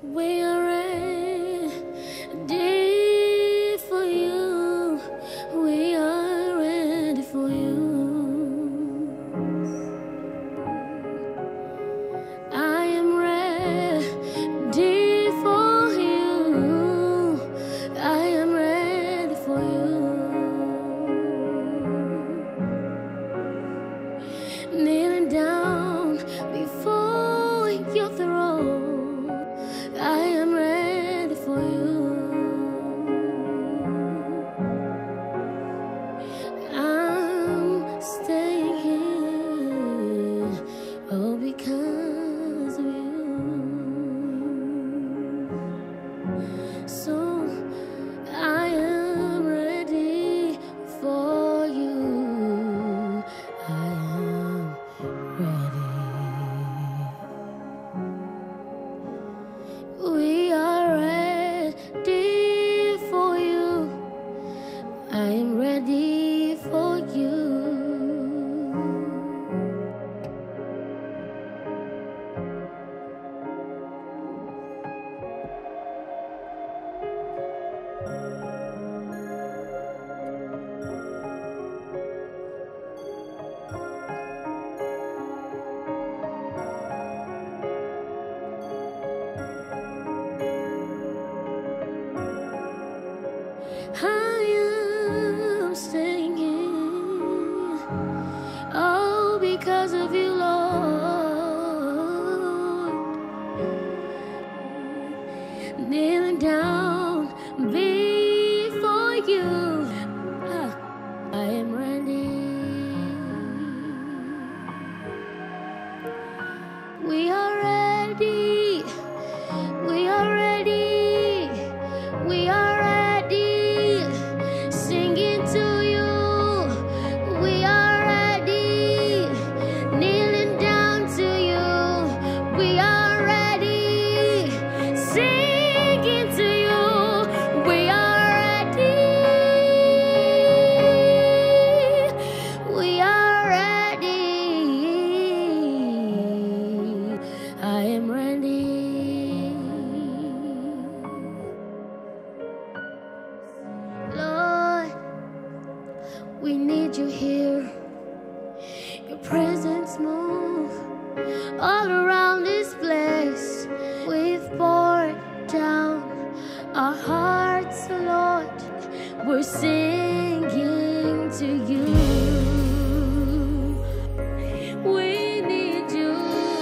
We are ready for you. We are ready for you. I am ready for you. I am ready for you. Kneeling down before your throne. I am ready for you. I'm staying here, all because of you. So I am ready for you. I am ready. We are ready for you. I am ready for you. I am staying here, all because of you, Lord. Kneeling down before you, I am ready. We are ready. We are ready. We are ready. Singing to you. We are ready. Kneeling down to you. We are ready. Singing to you. We are ready. We are ready. I am ready. Lord, we need you here. Your presence move all around this place. We've poured down our hearts, Lord. We're singing to you. We need you.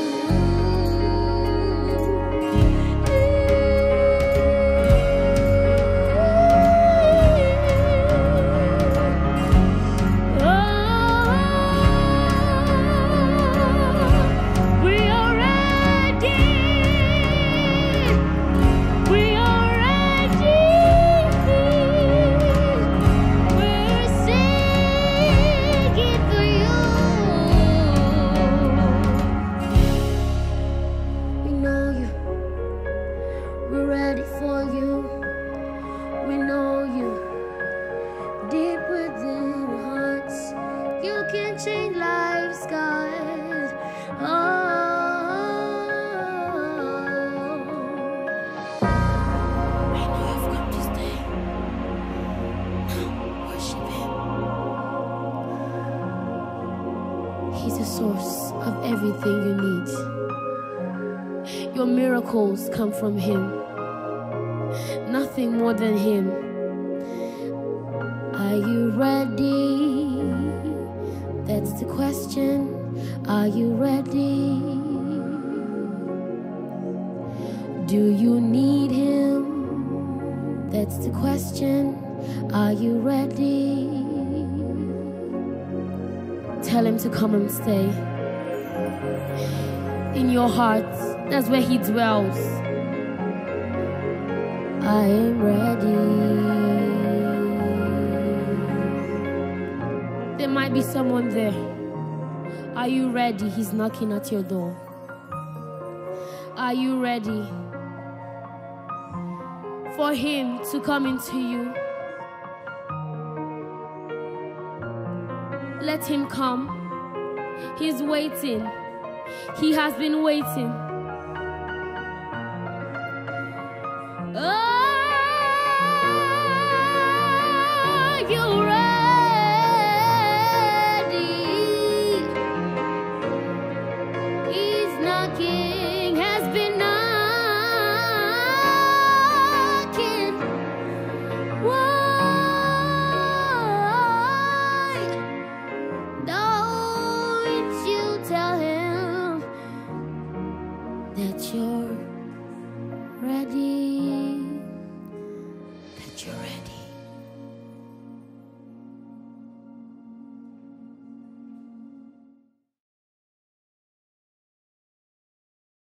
We're ready for you. We know you deep within our hearts. You can change lives, God. We know you've come to stay. Worship Him. He's the source of everything you need. Your miracles come from Him. Nothing more than Him. Are you ready? That's the question. Are you ready? Do you need Him? That's the question. Are you ready? Tell Him to come and stay in your heart. That's where He dwells. I am ready. There might be someone there. Are you ready? He's knocking at your door. Are you ready for Him to come into you? Let Him come. He's waiting. He has been waiting. Are you ready? He's knocking, has been knocking. Why don't you tell him that you're ready? That you're ready.